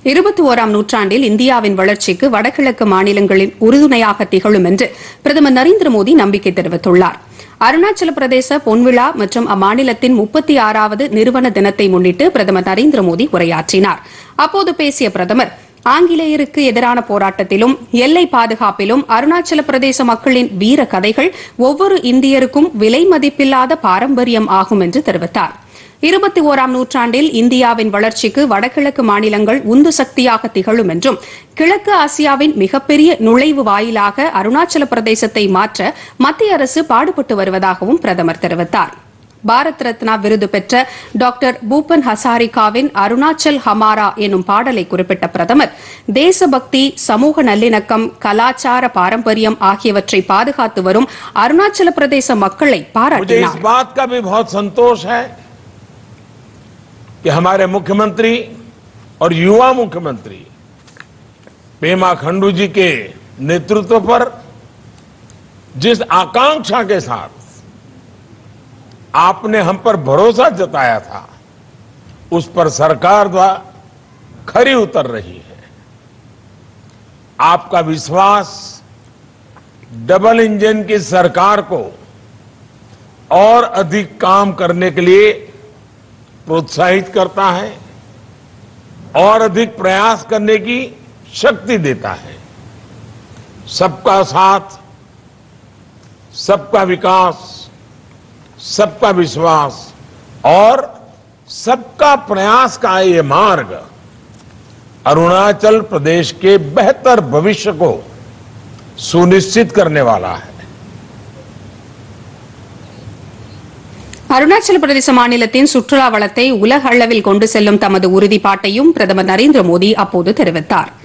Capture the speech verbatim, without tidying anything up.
இருபத்தி ஓராம் நூற்றாண்டில் இந்தியாவின் வளர்ச்சிக்கு வடகிழக்கு மாநிலங்களின் உறுதுணையாக திகழும் என்று பிரதமர் நரேந்திர மோடி நம்பிக்கை தெரிவித்துள்ளார். அருணாச்சல பிரதேச பொன்விழா மற்றும் அம்மாநிலத்தின் முப்பத்தி ஆறாவது நிறுவன தினத்தை முன்னிட்டு பிரதமர் நரேந்திர மோடி உரையாற்றினார். அப்போது பேசிய பிரதமர், ஆங்கிலேயருக்கு எதிரான போராட்டத்திலும் எல்லை பாதுகாப்பிலும் அருணாச்சல பிரதேச மக்களின் வீர கதைகள் ஒவ்வொரு இந்தியருக்கும் விலை மதிப்பில்லாத பாரம்பரியம் ஆகும் என்று தெரிவித்தார். இருபத்தி ஓராம் நூற்றாண்டில் இந்தியாவின் வளர்ச்சிக்கு வடகிழக்கு மாநிலங்கள் உந்து சக்தியாக திகழும் என்றும் கிழக்கு ஆசியாவின் மிகப்பெரிய நுழைவு வாயிலாக அருணாச்சல பிரதேசத்தை மாற்ற மத்திய அரசு பாடுபட்டு வருவதாகவும் பிரதமர் தெரிவித்தார். பாரத் ரத்னா விருது பெற்ற டாக்டர் பூபன் ஹசாரிகாவின் அருணாச்சல் ஹமாரா என்னும் பாடலை குறிப்பிட்ட பிரதமர், தேசபக்தி, சமூக நல்லிணக்கம், கலாச்சார பாரம்பரியம் ஆகியவற்றை பாதுகாத்து வரும் அருணாச்சல பிரதேச மக்களை பாராட்டினார். कि हमारे मुख्यमंत्री और युवा मुख्यमंत्री पेमा खंडू जी के नेतृत्व पर जिस आकांक्षा के साथ आपने हम पर भरोसा जताया था, उस पर सरकार द्वारा खरी उतर रही है. आपका विश्वास डबल इंजन की सरकार को और अधिक काम करने के लिए प्रोत्साहित करता है और अधिक प्रयास करने की शक्ति देता है. सबका साथ, सबका विकास, सबका विश्वास और सबका प्रयास का ये मार्ग अरुणाचल प्रदेश के बेहतर भविष्य को सुनिश्चित करने वाला है. அருணாச்சல பிரதேச மாநிலத்தின் சுற்றுலா வளத்தை உலக அளவில் கொண்டு செல்லும் தமது உறுதிப்பாட்டையும் பிரதமர் நரேந்திர மோடி அப்போது தெரிவித்தார்.